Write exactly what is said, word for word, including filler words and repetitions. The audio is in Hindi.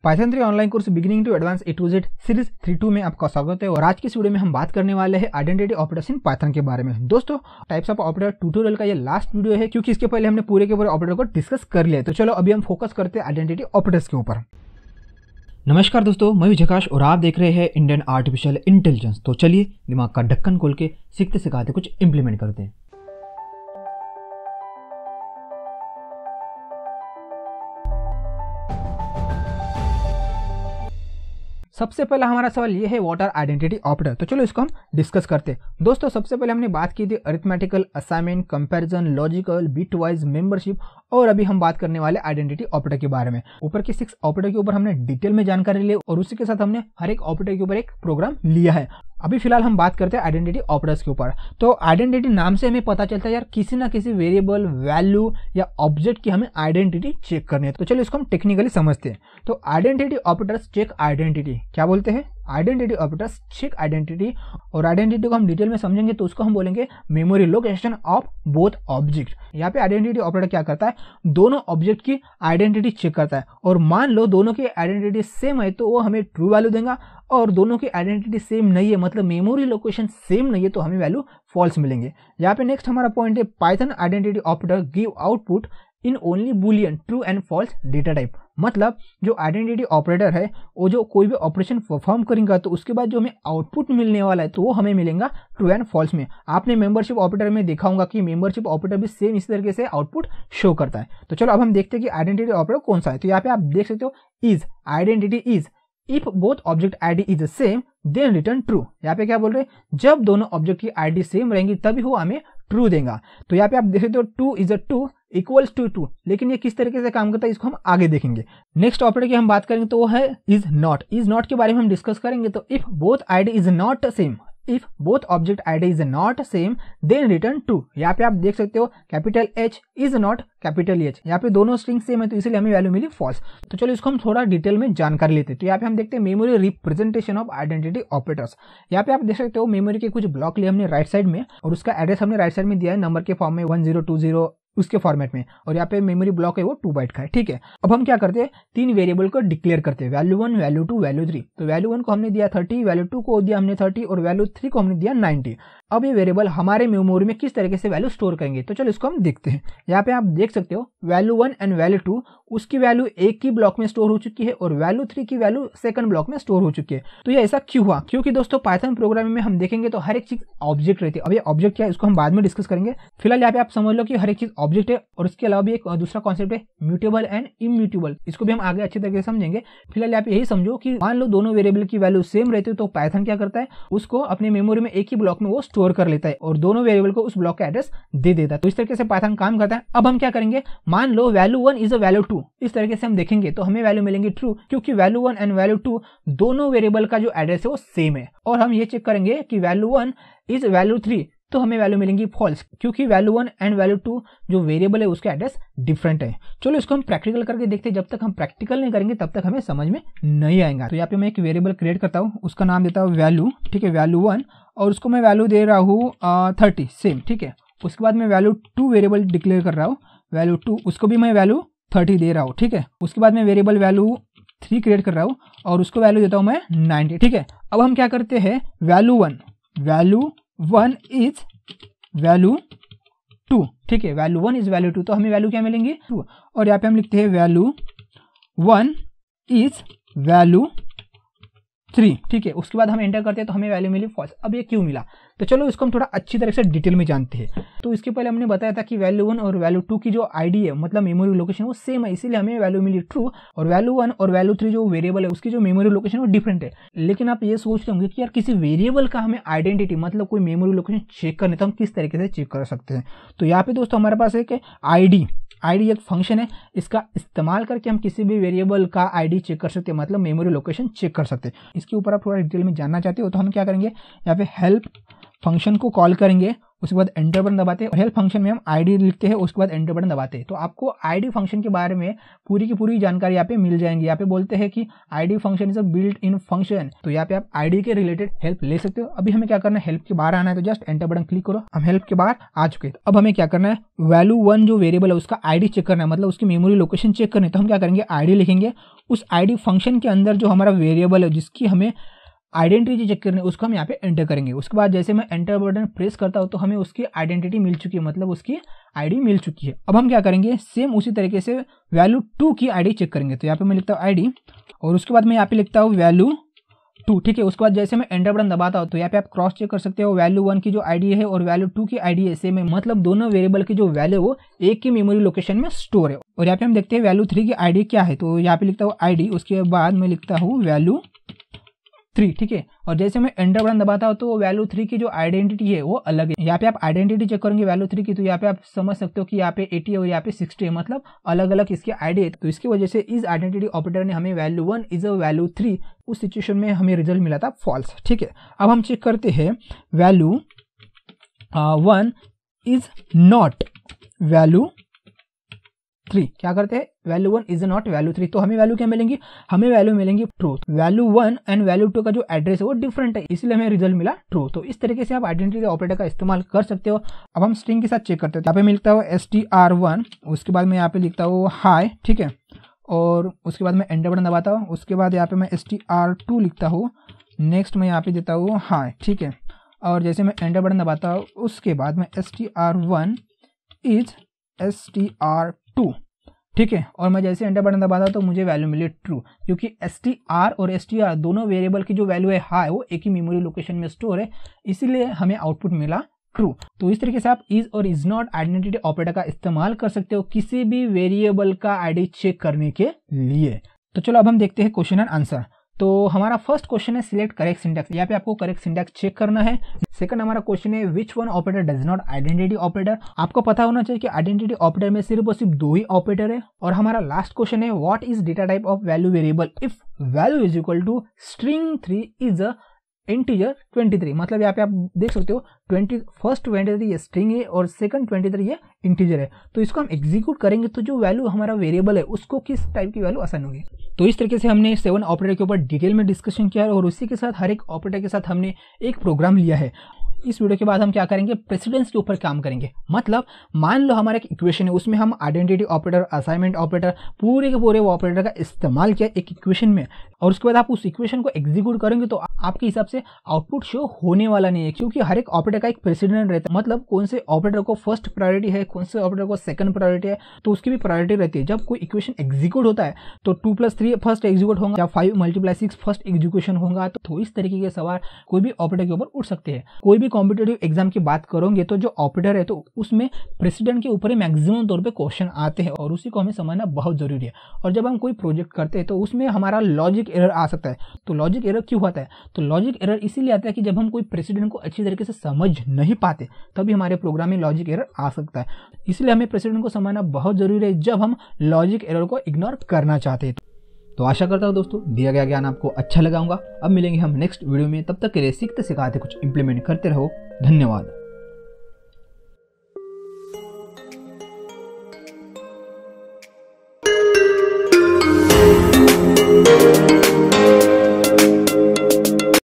Python three online course beginning to advance A to Z series three two में आपका स्वागत है। और आज की इस वीडियो में हम बात करने वाले हैं आइडेंटिटी ऑपरेटर्स इन पाइथन के बारे में। दोस्तों, टाइप्स ऑफ ऑपरेटर ट्यूटोरियल का ये लास्ट वीडियो है, क्योंकि इसके पहले हमने पूरे के पूरे ऑपरेटर को डिस्कस कर लिया है। तो चलो अभी हम फोकस करते हैं आइडेंटिटी ऑपरेटर्स के ऊपर। नमस्कार दोस्तों, मैं हूं जकाश और आप देख रहे हैं इंडियन आर्टिफिशियल इंटेलिजेंस। तो चलिए दिमाग का ढक्कन खोल के सीखते सिखाते कुछ इंप्लीमेंट करते हैं। सबसे पहला हमारा सवाल ये है, व्हाट आर आइडेंटिटी ऑपरेटर। तो चलो इसको हम डिस्कस करते हैं। दोस्तों, सबसे पहले हमने बात की थी arithmetical, assignment, comparison, logical, bitwise, membership, और अभी हम बात करने वाले आइडेंटिटी ऑपरेटर के बारे में। ऊपर के सिक्स ऑपरेटर के ऊपर हमने डिटेल में जानकारी ली और उसी के साथ हमने हर एक ऑपरेटर के ऊपर एक प्रोग्राम लिया है। अभी फिलहाल हम बात करते हैं आइडेंटिटी ऑपरेटर्स के ऊपर। तो आइडेंटिटी नाम से हमें पता चलता है यार किसी ना किसी वेरिएबल, वैल्यू या ऑब्जेक्ट की हमें आइडेंटिटी चेक करनी है। तो चलो इसको हम टेक्निकली समझते हैं। तो आइडेंटिटी ऑपरेटर्स चेक आइडेंटिटी क्या बोलते हैं? Identity operators check identity. और आइडेंटिटी को हम डिटेल में समझेंगे तो उसको हम बोलेंगे memory location of both object. यहाँ पे आइडेंटिटी ऑपरेटर क्या करता है, दोनों ऑब्जेक्ट की आइडेंटिटी चेक करता है। और मान लो दोनों की आइडेंटिटी सेम है तो वो हमें ट्रू वैल्यू देगा, और दोनों की आइडेंटिटी सेम नहीं है, मतलब मेमोरी लोकेशन सेम नहीं है, तो हमें वैल्यू फॉल्स मिलेंगे। यहाँ पे नेक्स्ट हमारा पॉइंट है, Python identity operator give output in only Boolean true and false data type. मतलब जो आइडेंटिटी ऑपरेटर है वो जो कोई भी ऑपरेशन परफॉर्म करेगा तो उसके बाद जो हमें आउटपुट मिलने वाला है तो वो हमें मिलेगा ट्रू एंड फॉल्स में। आपने मेंबरशिप ऑपरेटर में देखा होगा कि मेंबरशिप ऑपरेटर भी सेम इसी तरीके से आउटपुट शो करता है। तो चलो अब हम देखते हैं कि आइडेंटिटी ऑपरेटर कौन सा है। तो यहाँ पे आप देख सकते हो, is identity is if both object ID is same then return true. यहाँ पे क्या बोल रहे हैं, जब दोनों ऑब्जेक्ट की आईडी सेम रहेंगी तभी वो हमें ट्रू देगा। तो यहाँ पे आप देख सकते हो, two is a two equals to two. लेकिन ये किस तरीके से काम करता है इसको हम आगे देखेंगे। नेक्स्ट ऑपरेटर की हम बात करेंगे तो वो है इज नॉट। इज नॉट के बारे में हम डिस्कस करेंगे। तो if both ID is not same, if both object ID is not same then return true. यहाँ पे आप देख सकते हो, capital H is not capital H. यहाँ पे दोनों स्ट्रिंग सेम है तो इसलिए हमें वैल्यू मिली फॉल्स। तो चलो इसको हम थोड़ा डिटेल में जानकारी लेते हैं। तो यहाँ पे हम देखते हैं memory representation of identity operators. यहाँ पे आप देख सकते हो, मेमोरी के कुछ ब्लॉक लिए हमने राइट साइड में और उसका एड्रेस हमने राइट साइड में दिया है नंबर के फॉर्म में वन जीरो टू जीरो उसके फॉर्मेट में, और यहाँ पे मेमोरी ब्लॉक है वो टू बाइट का है। ठीक है, अब हम क्या करते हैं, तीन वेरिएबल को डिक्लेयर करते हैं, value one, value two, value three. तो वैल्यू वन को हमने दिया थर्टी, वैल्यू टू को दिया हमने थर्टी और वैल्यू थ्री को हमने दिया नाइनटी। अब ये वेरिएबल हमारे मेमोरी में किस तरीके से वैल्यू स्टोर करेंगे तो चलो इसको हम देखते हैं। यहाँ पे आप देख सकते हो, value one and value two उसकी वैल्यू एक ही ब्लॉक में स्टोर हो चुकी है और वैल्यू थ्री की वैल्यू सेकंड ब्लॉक में स्टोर हो चुकी है। तो ये ऐसा क्यों हुआ? क्योंकि दोस्तों पाइथन प्रोग्रामिंग में हम देखेंगे तो हर एक चीज ऑब्जेक्ट रहती है। अब ये ऑब्जेक्ट क्या है इसको हम बाद में डिस्कस करेंगे। फिलहाल यहाँ पे आप समझ लो कि हर एक चीज ऑब्जेक्ट है, और इसके अलावा भी एक दूसरा कॉन्सेप्ट है म्यूटेबल एंड इम्यूटेबल। इसको भी हम आगे अच्छी तरीके से समझेंगे। फिलहाल यहाँ पे यही समझो कि मान लो दोनों वेरिएबल की वैल्यू सेम रहती है तो पाइथन क्या करता है, उसको अपने मेमोरी में एक ही ब्लॉक में वो स्टोर कर लेता है और दोनों वेरिएबल को उस ब्लॉक का एड्रेस दे देता है। तो इस तरीके से पाइथन काम करता है। अब हम क्या करेंगे, मान लो value one is a value two, इस तरीके से हम देखेंगे तो हमें वैल्यू मिलेंगी ट्रू, क्योंकि value one and value two दोनों वेरिएबल का जो एड्रेस है वो सेम है। और हम ये चेक करेंगे कि value one is value three तो हमें वैल्यू मिलेंगी फॉल्स, क्योंकि value one and value two जो वेरिएबल है उसका एड्रेस डिफरेंट है। चलो इसको हम प्रैक्टिकल करके देखते हैं। जब तक हम प्रैक्टिकल नहीं करेंगे तब तक हमें समझ में नहीं आएगा। तो यहाँ पे मैं एक वेरिएबल क्रिएट करता हूँ, उसका नाम देता हूँ वैल्यू। ठीक है, वैल्यू वन, और उसको मैं वैल्यू दे रहा हूँ थर्टी सेम। ठीक है, उसके बाद मैं वैल्यू टू वेरिएबल डिक्लेयर कर रहा हूँ, वैल्यू टू उसको भी मैं वैल्यू थर्टी दे रहा हूँ। ठीक है, उसके बाद मैं वेरिएबल वैल्यू थ्री क्रिएट कर रहा हूँ और उसको वैल्यू देता हूँ मैं नाइनटी। ठीक है, अब हम क्या करते हैं, value one, value one is value two. ठीक है, value one is value two तो हमें वैल्यू क्या मिलेंगी टू। और यहाँ पे हम लिखते हैं value one is value three. ठीक है, उसके बाद हम एंटर करते हैं तो हमें वैल्यू मिली फॉल्स। अब ये क्यों मिला तो चलो इसको हम थोड़ा अच्छी तरह से डिटेल में जानते हैं। तो इसके पहले हमने बताया था कि वैल्यू वन और वैल्यू टू की जो आईडी है मतलब मेमोरी लोकेशन वो सेम है, इसीलिए हमें वैल्यू मिली ट्रू। और वैल्यू वन और वैल्यू थ्री जो वेरिएबल है उसकी जो मेमोरी लोकेशन वो डिफरेंट है। लेकिन आप ये सोचते होंगे कि यार किसी वेरिएबल का हमें आइडेंटिटी मतलब कोई मेमोरी लोकेशन चेक करने तो हम किस तरीके से चेक कर सकते हैं। तो यहाँ पे दोस्तों हमारे पास एक आईडी आईडी एक फंक्शन है, इसका इस्तेमाल करके हम किसी भी वेरिएबल का आईडी चेक कर सकते हैं, मतलब मेमोरी लोकेशन चेक कर सकते हैं। इसके ऊपर आप थोड़ा डिटेल में जानना चाहते हो तो हम क्या करेंगे, यहाँ पे हेल्प फंक्शन को कॉल करेंगे, उसके बाद एंटर बटन दबाते हैं और हेल्प फंक्शन में हम आईडी लिखते हैं, उसके बाद एंटर बटन दबाते हैं। तो आपको आईडी फंक्शन के बारे में पूरी की पूरी जानकारी यहाँ पे मिल जाएंगी। यहाँ पे बोलते हैं कि ID function is a built in function, तो यहाँ पे आप आईडी के रिलेटेड हेल्प ले सकते हो। अभी हमें क्या करना है, हेल्प के बाहर आना है, तो जस्ट एंटर बटन क्लिक करो। हम हेल्प के बाहर आ चुके हैं। अब हमें क्या करना है, वैल्यू वन जो वेरिएबल है उसका आईडी चेक करना है, मतलब उसकी मेमोरी लोकेशन चेक करनी है। तो हम क्या करेंगे, आईडी लिखेंगे, उस आईडी फंक्शन के अंदर जो हमारा वेरिएबल है जिसकी हमें आइडेंटिटी चेक करनी है उसको हम यहाँ पे एंटर करेंगे। उसके बाद जैसे मैं एंटर बटन प्रेस करता हूँ तो हमें उसकी आइडेंटिटी मिल चुकी है, मतलब उसकी आईडी मिल चुकी है। अब हम क्या करेंगे, सेम उसी तरीके से वैल्यू टू की आईडी चेक करेंगे। तो यहाँ पे मैं लिखता हूँ आईडी और उसके बाद मैं यहाँ पे लिखता हूँ वैल्यू टू, ठीक है। उसके बाद जैसे मैं एंटर बटन दबाता हूँ तो यहाँ पे आप क्रॉस चेक कर सकते हो, वैल्यू वन की जो आईडी है और वैल्यू टू की आईडी है सेम है, मतलब दोनों वेरिएबल की जो वैल्यू वो एक की मेमोरी लोकेशन में स्टोर है। और यहाँ पे हम देखते हैं वैल्यू थ्री की आईडी क्या है, तो यहाँ पे लिखता हूँ आईडी, उसके बाद मैं लिखता हूँ वैल्यू थ्री, ठीक है। और जैसे मैं एंटर बटन दबाता हूँ तो वैल्यू थ्री की जो आइडेंटिटी है वो अलग है। यहाँ पे आप आइडेंटिटी चेक करेंगे वैल्यू थ्री की, तो यहाँ पे आप समझ सकते हो कि यहाँ पे एटी है और यहाँ पे सिक्सटी है, मतलब अलग अलग इसकी आईडी है। तो इसकी वजह से इस आइडेंटिटी ऑपरेटर ने हमें value one is a value three, उस सिचुएशन में हमें रिजल्ट मिला था फॉल्स, ठीक है। अब हम चेक करते हैं value one is not value three, क्या करते हैं, value one is not value three, तो हमें वैल्यू क्या मिलेंगी, हमें वैल्यू मिलेंगी true. Value one and value two का जो एड्रेस है वो डिफरेंट है, इसलिए हमें रिजल्ट मिला ट्रू। तो इस तरीके से आप आइडेंटिटी ऑपरेटर का इस्तेमाल कर सकते हो। अब हम स्ट्रिंग के साथ चेक करते हैं। यहाँ पे मैं लिखता हूँ एस टी आर वन, उसके बाद मैं यहाँ पे लिखता हूँ हाई, ठीक है। और उसके बाद मैं एंटर बटन दबाता हूँ, उसके बाद यहाँ पे मैं एस टी आर टू लिखता हूँ, नेक्स्ट मैं यहाँ पे देता हूँ हाई, ठीक है। और जैसे मैं एंटर बटन दबाता हूँ उसके बाद मैं S T R one is S T R two, ठीक है। और मैं जैसे एंटर बटन दबाता तो मुझे वैल्यू मिली ट्रू, क्योंकि एस टी आर और एस टी आर दोनों वेरिएबल की जो वैल्यू है हाई वो एक ही मेमोरी लोकेशन में स्टोर है, इसीलिए हमें आउटपुट मिला ट्रू। तो इस तरीके से आप इज और इज नॉट आइडेंटिटी ऑपरेटर का इस्तेमाल कर सकते हो किसी भी वेरिएबल का आईडी चेक करने के लिए। तो चलो अब हम देखते हैं क्वेश्चन एंड आंसर। तो हमारा फर्स्ट क्वेश्चन है सिलेक्ट करेक्ट सिंटैक्स, यहाँ पे आपको करेक्ट सिंटैक्स चेक करना है। सेकंड हमारा क्वेश्चन है which one operator does not identity operator, आपको पता होना चाहिए कि आइडेंटिटी ऑपरेटर में सिर्फ और सिर्फ दो ही ऑपरेटर है। और हमारा लास्ट क्वेश्चन है what is data type of value variable if value is equal to string three is a integer twenty three, मतलब यहाँ पे आप देख सकते हो ट्वेंटी फर्स्ट ट्वेंटी थ्री ये स्ट्रिंग है और सेकंड ट्वेंटी थ्री ये इंटीजर है। तो इसको हम एग्जीक्यूट करेंगे तो जो वैल्यू हमारा वेरिएबल है उसको किस टाइप की वैल्यू असाइन होगी। तो इस तरीके से हमने सेवन ऑपरेटर के ऊपर डिटेल में डिस्कशन किया है और उसी के साथ हर एक ऑपरेटर के साथ हमने एक प्रोग्राम लिया है। इस वीडियो के बाद हम क्या करेंगे, प्रेसिडेंस के ऊपर काम करेंगे। मतलब मान लो हमारा एक इक्वेशन है, उसमें हम आइडेंटिटी ऑपरेटर, असाइनमेंट ऑपरेटर, पूरे के पूरे वो ऑपरेटर का इस्तेमाल किया एक इक्वेशन में, और उसके बाद आप उस इक्वेशन को एग्जीक्यूट करेंगे तो आपके हिसाब से आउटपुट शो होने वाला नहीं है, क्योंकि हर एक ऑपरेटर का एक प्रेसिडेंट रहता है। मतलब कौन से ऑपरेटर को फर्स्ट प्रायोरिटी है, कौन से ऑपरेटर को सेकंड प्रायोरिटी है, तो उसकी भी प्रायोरिटी रहती है। जब कोई इक्वेशन एग्जीक्यूट होता है तो two plus three first execute होगा या five multiply six first execution होगा। तो इस तरीके के सवाल कोई भी ऑपरेटर के ऊपर उठ सकते हैं। कोई भी कॉम्पिटेटिव एग्जाम की बात करोगे तो जो ऑपरेटर है तो उसमें प्रेसिडेंट के ऊपर ही मैक्सिमम तौर पे क्वेश्चन आते हैं और उसी को हमें समझना बहुत जरूरी है। और जब हम कोई प्रोजेक्ट करते हैं तो उसमें हमारा लॉजिक एरर आ सकता है। तो लॉजिक एरर क्यों होता है, तो लॉजिक एरर इसीलिए आता है कि जब हम कोई प्रेसिडेंट को अच्छी तरीके से समझ नहीं पाते तभी हमारे प्रोग्राम में लॉजिक एरर आ सकता है। इसलिए हमें प्रेसिडेंट को समझना बहुत जरूरी है जब हम लॉजिक एरर को इग्नोर करना चाहते हैं। तो आशा करता हूँ दोस्तों दिया गया ज्ञान आपको अच्छा लगा होगा। अब मिलेंगे हम नेक्स्ट वीडियो में, तब तक के लिए सीखते सिखाते कुछ इंप्लीमेंट करते रहो। धन्यवाद।